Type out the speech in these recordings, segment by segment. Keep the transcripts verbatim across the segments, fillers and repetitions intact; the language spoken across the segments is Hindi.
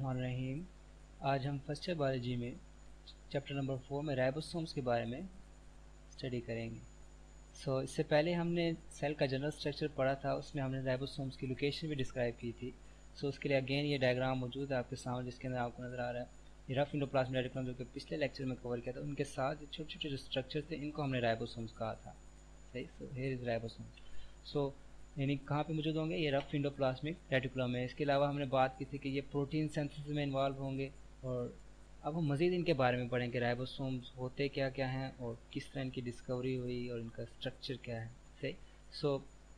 बिस्मिल्लाहिर्रहमानिर्रहीम। आज हम फर्स्ट ईयर बायोलॉजी में चैप्टर नंबर फोर में राइबोसोम्स के बारे में स्टडी करेंगे। सो so, इससे पहले हमने सेल का जनरल स्ट्रक्चर पढ़ा था, उसमें हमने राइबोसोम्स की लोकेशन भी डिस्क्राइब की थी। सो so, उसके लिए अगेन ये डायग्राम मौजूद है आपके सामने, जिसके अंदर आपको नज़र आ रहा है ये रफ एंडोप्लाज्मिक रेटिकुलम जो कि पिछले लेक्चर में कवर किया था, उनके साथ छोटे छोटे जो स्ट्रक्चर थे इनको हमने राइबोसोम्स कहा था। सही, so here is ribosomes. So यानी कहाँ पे मौजूद होंगे, ये रफ एंडोप्लाज्मिक रेटिकुलम है। इसके अलावा हमने बात की थी कि ये प्रोटीन सिंथेसिस में इन्वॉल्व होंगे, और अब हम मज़ीद इनके बारे में पढ़ेंगे राइबोसोम्स होते क्या क्या हैं और किस तरह इनकी डिस्कवरी हुई और इनका स्ट्रक्चर क्या है। सही, so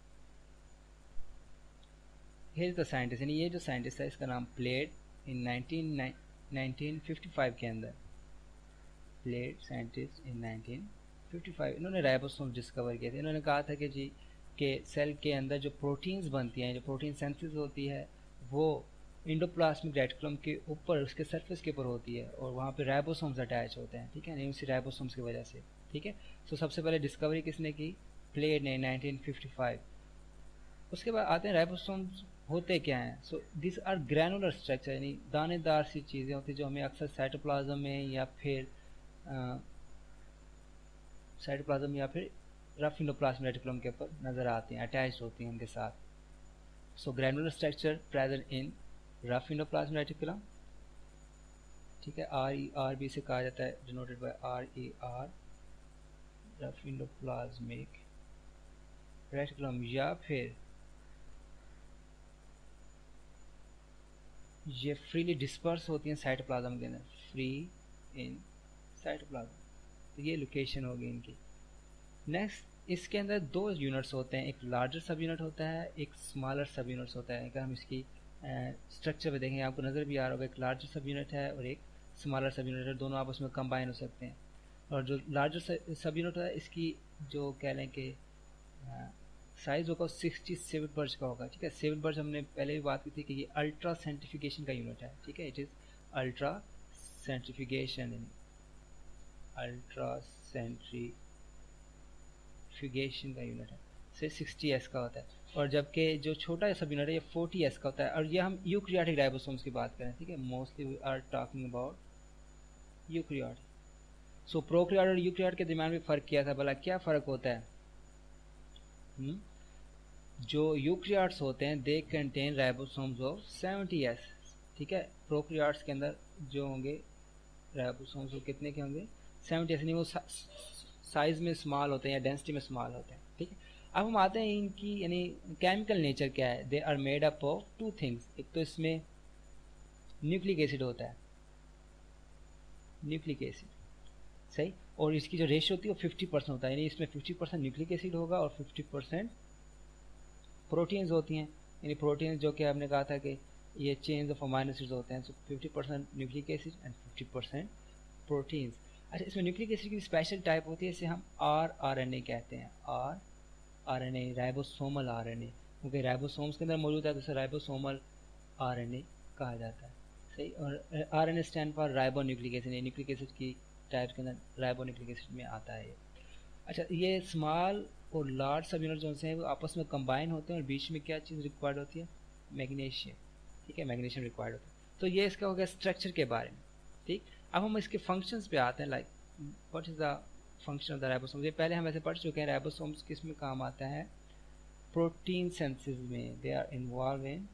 here is the scientist, यानी ये जो साइंटिस्ट है इसका नाम Palade in nineteen fifty five के अंदर, Palade scientist in nineteen fifty five, इन्होंने राइबोसोम्स डिस्कवर किए थे। इन्होंने कहा था कि जी के सेल के अंदर जो प्रोटीन्स बनती हैं, जो प्रोटीन सिंथेसिस होती है, वो एंडोप्लाज्मिक रेटिकुलम के ऊपर, उसके सरफेस के ऊपर होती है, और वहाँ पे राइबोसोम्स अटैच होते हैं। ठीक है, नहीं उसी राइबोसोम्स की वजह से। ठीक है, तो सबसे पहले डिस्कवरी किसने की? प्लेड ने, नाइनटीन फिफ्टी फाइव। उसके बाद आते हैं राइबोसोम्स होते क्या हैं। So this are granular structure, यानी दानेदार सी चीज़ें होती हैं जो हमें अक्सर साइटोप्लाज्म में या फिर साइटोप्लाज्म या फिर रफ एंडोप्लाज्मिक रेटिकुलम के ऊपर नज़र आती हैं, अटैच होती हैं उनके साथ। So granular structure present in rough endoplasmic reticulum. ठीक है, आर ई आर भी इसे कहा जाता है, denoted by R E R, rough endoplasmic reticulum. या फिर ये फ्रीली डिस्पर्स होती हैं साइटोप्लाज्म के अंदर, फ्री इन साइटोप्लाज्म। तो ये लोकेशन होगी इनकी। नेक्स्ट, इसके अंदर दो यूनिट्स होते हैं, एक लार्जर सब यूनिट होता है, एक स्मॉलर सब यूनिट्स होता है। अगर हम इसकी स्ट्रक्चर पे देखें, आपको नज़र भी आ रहा होगा, एक लार्जर सब यूनिट है और एक स्मॉलर सब यूनिट है, दोनों आपस में कंबाइन हो सकते हैं। और जो लार्जर सब यूनिट है, इसकी जो कह लें कि साइज़ होगा सिक्सटी सेवन बर्ज का होगा। ठीक है, सेवन बर्ज हमने पहले भी बात की थी कि ये अल्ट्रा सेंट्रीफिकेशन का यूनिट है। ठीक है, it is ultra centrifugation, ultra centrifugation का यूनिट है, से सिक्सटी एस का होता है। और जबकि जो छोटा सब यूनिट है ये फोर्टी एस का होता है। और ये हम यूकैरियोटिक राइबोसोम्स की बात करें। ठीक है, mostly we are talking about eukaryotic. So prokaryote और यूकैरियोट के दरमियान भी फ़र्क किया था, भला क्या फ़र्क होता है? हुँ? जो यूकैरियोट्स होते हैं they contain ribosomes of seventy S. ठीक है, प्रोकैरियोट्स के अंदर जो होंगे राइबोसोम्स वो कितने के होंगे? सेवेंटी एस, नहीं वो साइज़ में स्मॉल होते हैं या डेंसिटी में स्मॉल होते हैं। ठीक है, अब हम आते हैं इनकी यानी केमिकल नेचर क्या है। They are made up of two things. एक तो इसमें न्यूक्लिक एसिड होता है, न्यूक्लिक एसिड, सही, और इसकी जो रेशियो होती है वो फिफ्टी परसेंट होता है, यानी इसमें फिफ्टी परसेंट न्यूक्लिक एसिड होगा और फिफ्टी परसेंट प्रोटीन्स होती हैं। यानी प्रोटीन्स जो कि हमने कहा था कि ये चेन्स ऑफ अमाइनो एसिड्स होते हैं। So fifty percent nucleic acid and fifty percent proteins. अच्छा, इसमें न्यूक्लिक एसिड की स्पेशल टाइप होती है, इसे हम आर आर एन ए कहते हैं, R R N A, ribosomal R N A, क्योंकि राइबोसोम्स के अंदर मौजूद है तो उसे राइबोसोमल आर एन ए कहा जाता है। सही, और R N A stand for ribonucleic acid, nucleic acid की टाइप के अंदर राइबो न्यूक्लिक एसिड में आता है ये। अच्छा, ये स्मॉल और लार्ज सब यूनिट जो हैं वो आपस में कंबाइन होते हैं और बीच में क्या चीज़ रिक्वायर्ड होती है? मैग्नीशियम। ठीक है, मैग्नीशियम रिक्वायर्ड होता है। तो ये इसका हो गया स्ट्रक्चर के बारे में। ठीक, अब हम इसके फंक्शंस पे आते हैं, like what is the function of the ribosomes. ये पहले हम ऐसे पढ़ चुके हैं। राइबोसोम्स किस में काम आता है? प्रोटीन सिंथेसिस में। They are involve in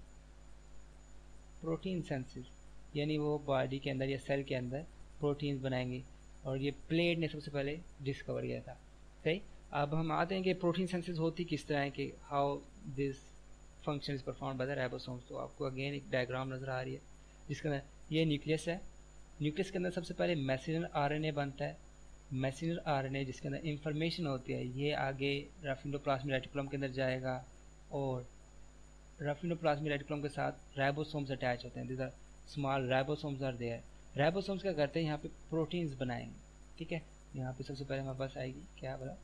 protein synthesis, यानी वो बॉडी के अंदर या सेल के अंदर प्रोटीन्स बनाएंगे, और ये प्लेड ने सबसे पहले डिस्कवर किया था। सही, अब हम आते हैं कि प्रोटीन सिंथेसिस होती किस तरह है, कि how this function is perform by the ribosomes. तो आपको अगेन एक डायग्राम नज़र आ रही है जिसके अंदर ये न्यूक्लियस है। न्यूक्लियस के अंदर सबसे पहले मैसेंजर आरएनए बनता है। मैसेंजर आरएनए जिसके अंदर इंफॉर्मेशन होती है, ये आगे रफ एंडोप्लाज्मिक रेटिकुलम के अंदर जाएगा, और रफ एंडोप्लाज्मिक रेटिकुलम के साथ राइबोसोम्स अटैच होते हैं। This are small ribosomes are there. Ribosomes क्या करते हैं? यहाँ पे प्रोटीन्स बनाएंगे। ठीक है, यहाँ पे सबसे पहले हमारे पास आएगी क्या बोला?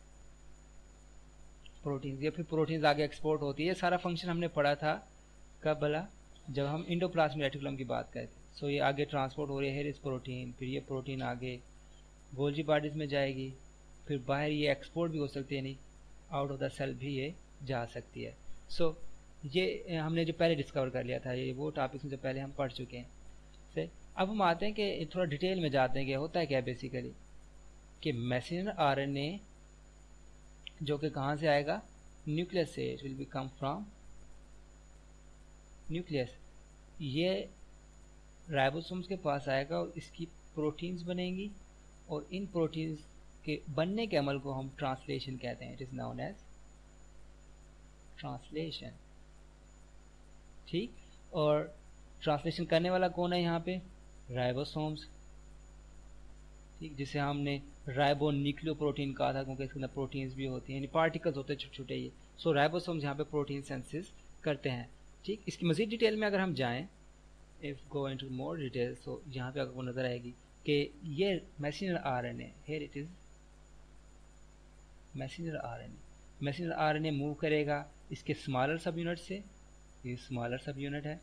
प्रोटीन्स। या फिर प्रोटीन्स आगे एक्सपोर्ट होती है। ये सारा फंक्शन हमने पढ़ा था कब बोला? जब हम एंडोप्लाज्मिक रेटिकुलम की बात करते हैं। सो ये आगे ट्रांसपोर्ट हो रही है, इस प्रोटीन, फिर ये प्रोटीन आगे गोल्जी बॉडीज में जाएगी, फिर बाहर ये एक्सपोर्ट भी हो सकती है, नहीं आउट ऑफ द सेल भी ये जा सकती है। सो so, ये हमने जो पहले डिस्कवर कर लिया था, ये वो टॉपिक्स जो पहले हम पढ़ चुके हैं। सही, अब हम आते हैं कि थोड़ा डिटेल में जाते हैं कि होता है क्या बेसिकली, कि मैसेंजर आरएनए जो कि कहाँ से आएगा, न्यूक्लियस से, it will be come from nucleus. ये राइबोसोम्स के पास आएगा और इसकी प्रोटीन्स बनेंगी, और इन प्रोटीन्स के बनने के अमल को हम ट्रांसलेशन कहते हैं। It is known as translation. ठीक, और ट्रांसलेशन करने वाला कौन है यहाँ पे, राइबोसोम्स। ठीक, जिसे हमने राइबो न्यूक्लियोप्रोटीन कहा था, क्योंकि इसके अंदर प्रोटीन्स भी होती हैं, यानी पार्टिकल्स होते हैं छोटे छोटे ये। सो राइबोसोम्स यहाँ पे प्रोटीन सिंथेसिस करते हैं। ठीक, इसकी मजीद डिटेल में अगर हम जाएं, if go into more detail, so यहाँ पे आपको नजर आएगी कि ये messenger RNA, here it is messenger RNA. Messenger RNA move करेगा इसके स्मॉलर सब यूनिट से, ये स्मॉलर सब यूनिट है,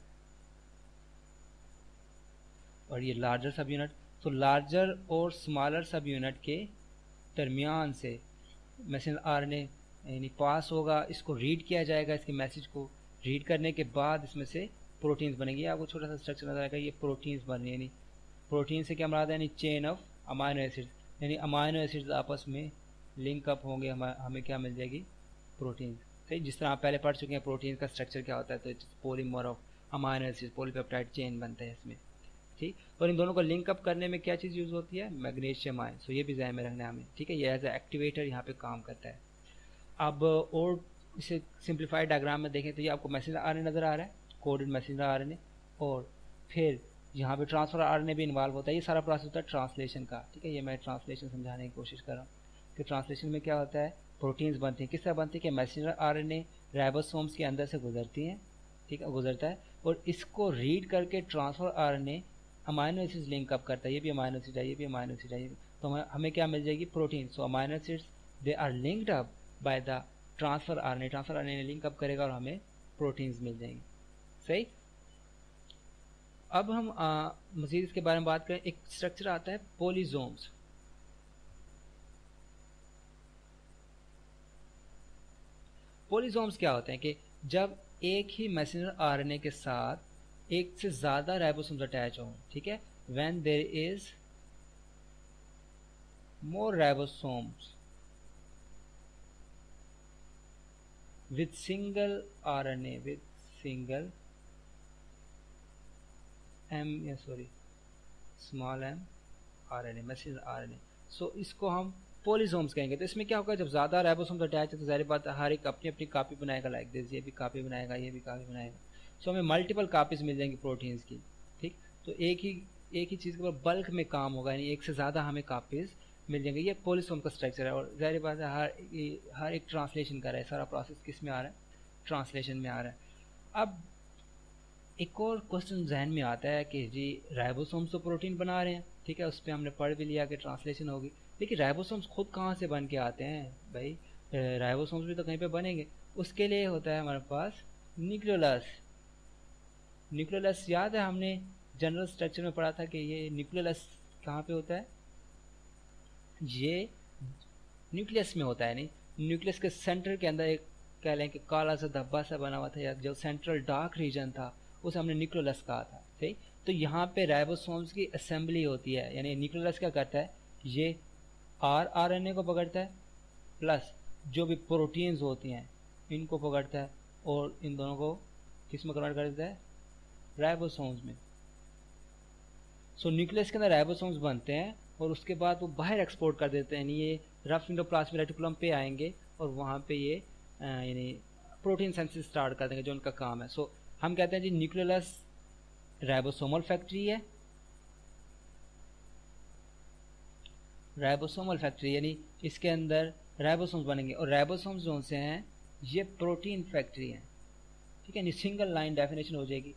और ये लार्जर सब यूनिट। तो लार्जर और स्मॉलर सब यूनिट के दरमियान से मैसेंजर आरएनए यानी पास होगा, इसको रीड किया जाएगा, इसके मैसेज को रीड करने के बाद इसमें से प्रोटीन्स बनेंगी। आपको छोटा सा स्ट्रक्चर नजर आएगा, ये प्रोटीन्स बन रही है, यानी प्रोटीन से क्या मराद है, यानी चेन ऑफ अमाइनो एसिड्स, यानी अमाइनो एसिड्स आपस में लिंक अप होंगे, हम, हमें क्या मिल जाएगी, प्रोटीन। सही, जिस तरह आप पहले पढ़ चुके हैं प्रोटीन का स्ट्रक्चर क्या होता है, तो it's polymer of amino acid, polypeptide chain बनता है इसमें। ठीक, और इन दोनों को लिंक अप करने में क्या चीज़ यूज़ होती है, मैग्नीशियम आयन। सो ये भी ध्यान में रखना है हमें। ठीक है, ये एज ए एक्टिवेटर यहाँ पे काम करता है। अब और इसे सिंप्लीफाइड डायग्राम में देखें तो ये आपको मैसेंजर आरएनए नज़र आ रहा है, कोडेड मैसेंजर आरएनए, और फिर यहाँ पे ट्रांसफर आरएनए भी इन्वॉल्व होता है। ये सारा प्रोसेस होता है ट्रांसलेशन का। ठीक है, ये मैं ट्रांसलेशन समझाने की कोशिश कर रहा हूँ कि ट्रांसलेशन में क्या होता है, प्रोटीन्स बनती हैं। किस तरह बनती है कि मैसेंजर आरएनए राइबोसोम्स के अंदर से गुजरती हैं, ठीक है, गुजरता है, और इसको रीड करके transfer RNA amino acids link up करता है। ये भी अमाइनो एसिड है, ये भी अमाइनो एसिड है, तो हमें क्या मिल जाएगी, protein. So amino acids they are linked up by the transfer RNA, transfer RNA link up करेगा और हमें प्रोटीन्स मिल जाएंगे। सही, अब हम मजीद इसके बारे में बात करें। एक स्ट्रक्चर आता है पोलिसोम्स। पोलिसोम्स क्या होते हैं कि जब एक ही मैसेंजर आरएनए के साथ एक से ज्यादा राइबोसोम्स अटैच हों, ठीक है, when there is more ribosomes with single R N A, with single m या sorry small m R N A, messenger R N A। So इसको हम पोलिसोम्स कहेंगे। तो इसमें क्या होगा, जब ज़्यादा राइबोसोम्स अटैच है तो जाहिर बात है हर एक अपनी अपनी कापी बनाएगा, लाइक दिस, ये भी कापी बनाएगा, ये भी कापी बनाएगा। सो हमें मल्टीपल कापीज मिल जाएंगी प्रोटीन्स की। ठीक, तो एक ही एक ही चीज़ के ऊपर बल्क में काम होगा, यानी एक से ज़्यादा हमें कापीज मिल जाएंगे। ये पोलिसोम का स्ट्रक्चर है, और जाहिर बात है हर हर एक ट्रांसलेशन कर रहा है, सारा प्रोसेस किस में आ रहा है, ट्रांसलेशन में आ रहा है। अब एक और क्वेश्चन जहन में आता है कि जी राइबोसोम्स तो प्रोटीन बना रहे हैं, ठीक है, उस पर हमने पढ़ भी लिया कि ट्रांसलेशन होगी, लेकिन राइबोसोम्स खुद कहाँ से बन के आते हैं भाई, राइबोसोम्स भी तो कहीं पे बनेंगे। उसके लिए होता है हमारे पास न्यूक्लियोलस। न्यूक्लियोलस याद है, हमने जनरल स्ट्रक्चर में पढ़ा था कि ये न्यूक्लियोलस कहाँ पे होता है, ये न्यूक्लियस में होता है। नहीं, न्यूक्लियस के सेंटर के अंदर एक कह लें कि काला सा धब्बा सा बना हुआ था, या जो सेंट्रल डार्क रीजन था उसे हमने न्यूक्लियोलस कहा था। ठीक, तो यहाँ पे राइबोसोम्स की असेंबली होती है, यानी न्यूक्लियोलस क्या करता है, ये आर आर एन ए को पकड़ता है, प्लस जो भी प्रोटीन्स होती हैं इनको पकड़ता है, और इन दोनों को किस में कन्वर्ट कर देता है, राइबोसोम्स में। सो न्यूक्लियस के अंदर राइबोसोम्स बनते हैं, और उसके बाद वो बाहर एक्सपोर्ट कर देते हैं, यानी ये रफ एंडोप्लाज्मिक रेटिकुलम पे आएंगे, और वहाँ पे ये यानी प्रोटीन सिंथेसिस स्टार्ट कर देंगे, जो उनका काम है। सो so, हम कहते हैं जी न्यूक्लियोलस राइबोसोमल फैक्ट्री है, राइबोसोमल फैक्ट्री यानी इसके अंदर राइबोसोम्स बनेंगे, और राइबोसोम्स जो से हैं ये प्रोटीन फैक्ट्री है। ठीक है, सिंगल लाइन डेफिनेशन हो जाएगी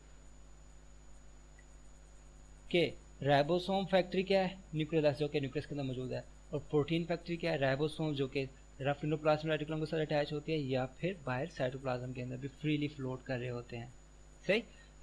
कि राइबोसोम फैक्ट्री क्या है, न्यूक्लियोलस जो कि न्यूक्लियस के अंदर मौजूद है, और प्रोटीन फैक्ट्री क्या है, राइबोसोम जो कि रफ एंडोप्लाज्मिक रेटिकुलम के साथ अटैच होती है, या फिर बाहर साइटोप्लाज्म के अंदर भी फ्रीली फ्लोट कर रहे होते हैं। सही,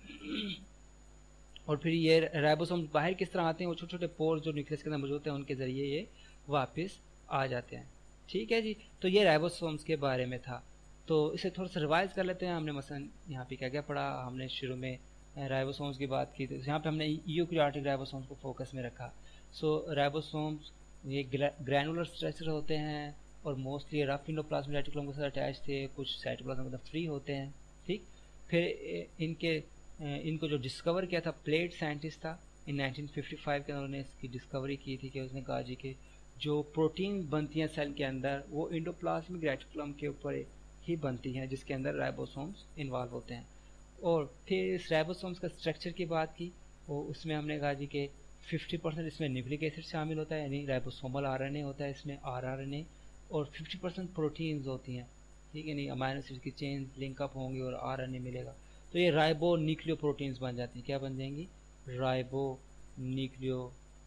और फिर ये राइबोसोम बाहर किस तरह आते हैं, वो छोटे छोटे पोर जो न्यूक्लियस के अंदर मौजूद हैं उनके जरिए ये वापस आ जाते हैं। ठीक है जी, तो ये राइबोसोम्स के बारे में था। तो इसे थोड़ा सा रिवाइज कर लेते हैं। हमने मसलन यहाँ पे क्या क्या पढ़ा, हमने शुरू में राइबोसोम्स की बात की, तो यहाँ पे हमने यूकैरियोटिक राइबोसोम्स को फोकस में रखा। सो राइबोसोम्स ये ग्रैनुलर स्ट्रक्चर होते हैं और मोस्टली रफ एंडोप्लाज्मिक रेटिकुलम के साथ अटैच थे, कुछ साइटोप्लाज्म मतलब फ्री होते हैं, ठीक। फिर इनके इनको जो डिस्कवर किया था प्लेट साइंटिस्ट था इन नाइनटीन फिफ्टी फाइव के, उन्होंने इसकी डिस्कवरी की थी कि उसने कहा जी कि जो प्रोटीन बनती हैं सेल के अंदर वो एंडोप्लाज्मिक रेटिकुलम के ऊपर ही बनती हैं, जिसके अंदर राइबोसोम्स इन्वॉल्व होते हैं। और फिर इस राइबोसोम्स का स्ट्रक्चर की बात की, वो उसमें हमने कहा जी कि फिफ्टी परसेंट इसमें न्यूक्लिक एसिड शामिल होता है, यानी राइबोसोमल आरएनए होता है इसमें, आरआरएनए, और फिफ्टी परसेंट प्रोटीन्स होती हैं, ठीक है, नहीं अमाइनो एसिड की चेन लिंकअप होंगी और आरएनए मिलेगा, तो ये राइबो न्यूक्लियो प्रोटीन्स बन जाती हैं। क्या बन जाएंगी? Ribo nucleo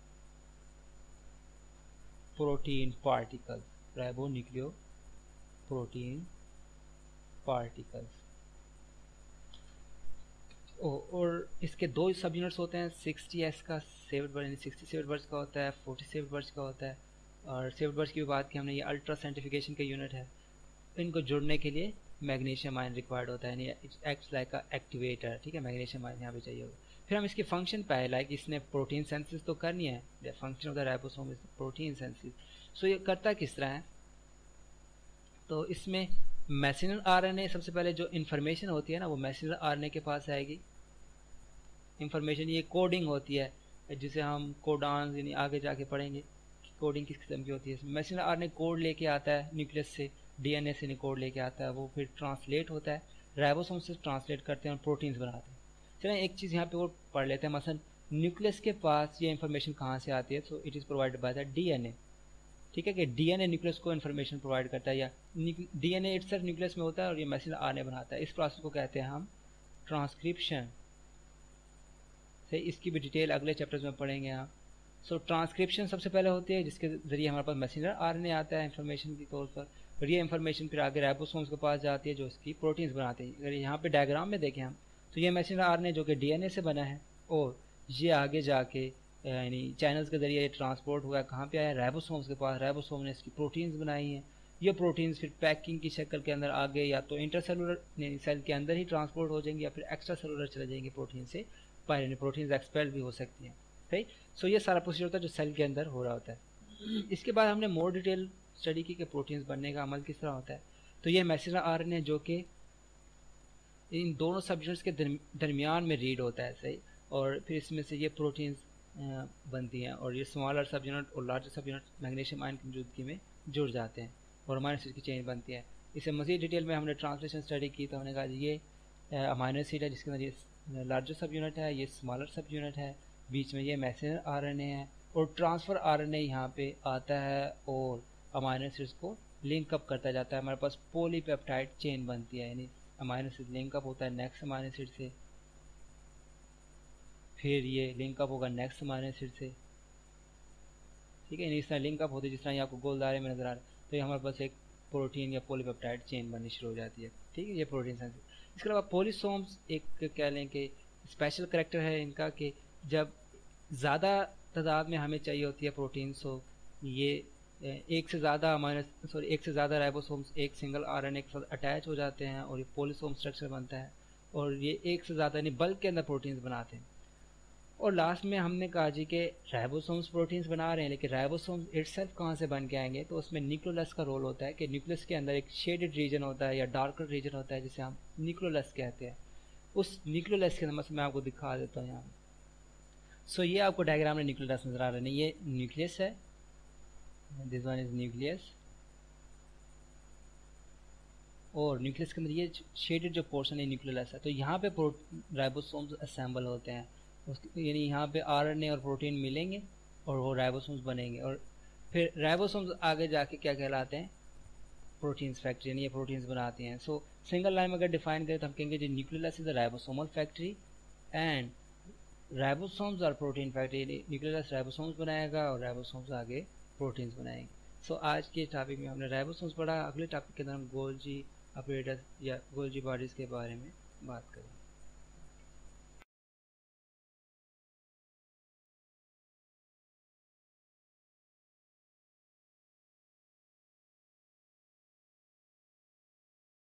protein particles, ribonucleoprotein particles. और इसके दो सब यूनिट्स होते हैं, सिक्सटी एस का सेवेड बर्ज, सिक्सटी सेवेड बर्ज का होता है, फोर्टी सेवेड बर्ज का होता है। और सेवेड बर्ज की बात की हमने, ये अल्ट्रा सेंट्रीफिकेशन का यूनिट है। इनको जुड़ने के लिए मैग्नीशियम आयन रिक्वायर्ड होता है, यानी एक्ट्स लाइक अ एक्टिवेटर, ठीक है, मैग्नीशियम आयन यहाँ पे चाहिए होगा। फिर हम इसके फंक्शन पे आए, लाइक इसने प्रोटीन सेंसिस तो करनी है, the function of the ribosome is protein synthesis. So ये करता किस तरह है, तो इसमें मैसेंजर आरएनए सबसे पहले जो इन्फॉर्मेशन होती है ना, वो मैसेंजर आरएनए के पास आएगी। इंफॉर्मेशन ये कोडिंग होती है, जिसे हम कोडान यानी आगे जाके पढ़ेंगे कोडिंग किस किस्म की होती है। मैसेंजर आरएनए कोड लेके आता है न्यूक्लियस से, डीएनए से कोड लेके आता है, वो फिर ट्रांसलेट होता है, राइबोसोम से ट्रांसलेट करते हैं और प्रोटीन्स बनाते हैं। चलिए एक चीज़ यहाँ पे और पढ़ लेते हैं, मसलन न्यूक्लियस के पास ये इन्फॉर्मेशन कहाँ से आती है, तो it is provided by the DNA, ठीक है, कि डीएनए न्यूक्लियस को इन्फॉर्मेशन प्रोवाइड करता है, या डीएनए इटसेल्फ न्यूक्लियस में होता है और ये मैसेंजर आरएनए बनाता है। इस प्रोसेस को कहते हैं हम ट्रांसक्रिप्शन। सही, इसकी भी डिटेल अगले चैप्टर्स में पढ़ेंगे आप। सो ट्रांसक्रिप्शन सबसे पहले होती है, जिसके जरिए हमारे पास मैसेंजर आरएनए आता है इन्फॉर्मेशन के तौर पर, और ये इन्फॉर्मेशन फिर आगे राइबोसोम्स के पास जाती है जो इसकी प्रोटीन्स बनाते हैं। अगर यहाँ पे डायग्राम में देखें हम, तो ये मैसेंजर आरएनए जो कि डीएनए से बना है, और ये आगे जाके यानी चैनल्स के जरिए ट्रांसपोर्ट हुआ है, कहाँ पे आया? राइबोसोम्स के पास। राइबोसोम ने इसकी प्रोटीन्स बनाई हैं, ये प्रोटीन्स फिर पैकिंग की शक्ल के अंदर आगे या तो इंटरसेलुलर सेल के अंदर ही ट्रांसपोर्ट हो जाएंगे, या फिर एक्स्ट्रा सेलुलर चले जाएंगे प्रोटीन से बाहर, प्रोटीन्स एक्सपेल भी हो सकती हैं, सही। सो ये सारा प्रोसीजर होता है जो सेल के अंदर हो रहा होता है। इसके बाद हमने मोर डिटेल स्टडी की कि प्रोटीन्स बनने का अमल किस तरह होता है। तो ये मैसेंजर आरएनए जो कि इन दोनों सब यूनिट्स के दरमियान में रीड होता है, सही, और फिर इसमें से ये प्रोटीन्स बनती हैं, और ये स्मॉलर सब यूनिट और लार्जर सब यूनिट मैग्नीशियम आयन की मौजूदगी में जुड़ जाते हैं और अमाइनो एसिड की चेन बनती है। इसे मज़ीद डिटेल में हमने ट्रांसलेशन स्टडी की, तो हमने कहा ये अमाइनो एसिड है जिसके अंदर ये लार्जर सब यूनिट है, ये स्मॉलर सब यूनिट है, बीच में ये मैसेंजर आरएनए है, और ट्रांसफ़र आरएनए यहाँ पे आता है और अमाइनो एसिड्स को लिंकअप करता जाता है। हमारे पास पॉलीपेप्टाइड चेन बनती है, यानी अमाइनो एसिड लिंकअप होता है नेक्स्ट अमाइनो एसिड से, फिर ये लिंकअप होगा नेक्स्ट अमाइनो एसिड से, ठीक है, इस तरह लिंकअप होती है जिस तरह ये आपको गोल दायरे में नजर आ रहा है। तो ये हमारे पास एक प्रोटीन या पॉलीपेप्टाइड चेन बननी शुरू हो जाती है, ठीक है, ये प्रोटीन सेंसिस। इसके अलावा पॉलीसोम्स एक कह लें कि स्पेशल करेक्टर है इनका, कि जब ज़्यादा तादाद में हमें चाहिए होती है प्रोटीन, सो ये एक से ज़्यादा अमाइनो सॉरी एक से ज़्यादा राइबोसोम्स एक सिंगल आरएनए के साथ अटैच हो जाते हैं और ये पॉलीसोम स्ट्रक्चर बनता है, और ये एक से ज़्यादा यानी बल्क के अंदर प्रोटीन्स बनाते हैं। और लास्ट में हमने कहा जी कि राइबोसोम्स प्रोटीन्स बना रहे हैं, लेकिन राइबोसोम्स इटसेल्फ कहाँ से बन के आएंगे, तो उसमें न्यूक्लियोलस का रोल होता है, कि न्यूक्लियस के अंदर एक शेडेड रीजन होता है या डार्कर रीजन होता है जिसे हम न्यूक्लियोलस कहते हैं। उस न्यूक्लियोलस के अंदर मैं आपको दिखा देता हूँ यहाँ। सो ये आपको डायग्राम में न्यूक्लियोलस नजर आ रहा है, ये न्यूक्लियस है, दिस वन इज न्यूक्लियस, और न्यूक्लियस के अंदर ये शेडेड जो पोर्शन है न्यूक्लियोलस है। तो यहाँ पे राइबोसोम्स असेंबल होते हैं, यानी यहाँ पे आरएनए और प्रोटीन मिलेंगे और वो राइबोसोम्स बनेंगे, और फिर राइबोसोम्स आगे जाके क्या कहलाते हैं? प्रोटीन्स फैक्ट्री, यानी ये प्रोटीन्स बनाते हैं। सो सिंगल लाइन में अगर डिफाइन करें तो हम कहेंगे जी nucleolus is a ribosomal factory and ribosomes are protein factory, nucleolus ribosomes बनाएगा और राइबोसोम्स आगे प्रोटीन्स बनाएंगे। सो so, आज के टॉपिक में हमने राइबोसोम्स पढ़ा। अगले टॉपिक के अंदर हम गोल्जी ऑपरेटर्स या गोल्जी बॉडीज़ के बारे में बात करेंगे।